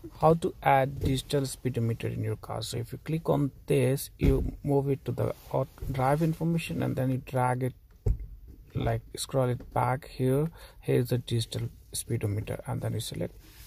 How to add digital speedometer in your car. So if you click on this, you move it to the drive information and then you drag it, like scroll it back. Here's the digital speedometer, and then you select